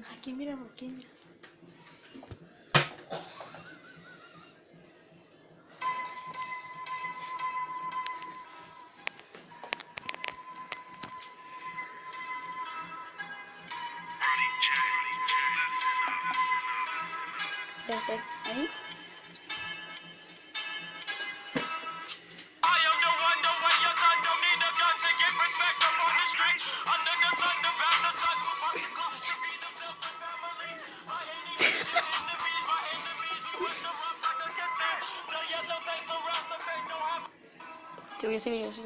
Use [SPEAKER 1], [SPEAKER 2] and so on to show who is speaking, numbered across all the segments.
[SPEAKER 1] Aquí mira, aquí mira. ¿Qué va a hacer? Ahí. Sigo yo.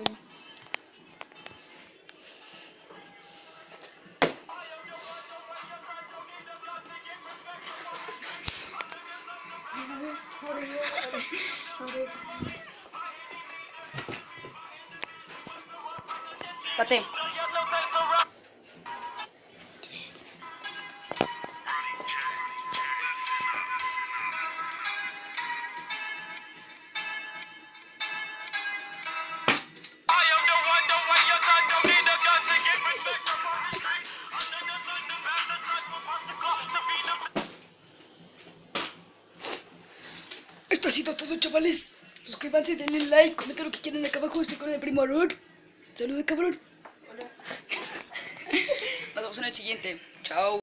[SPEAKER 1] Bate. Esto ha sido todo, chavales. Suscríbanse, denle like, comenten lo que quieran acá abajo. Estoy con el primo Arur. Saludos, cabrón. Hola. Nos vemos en el siguiente. Chao.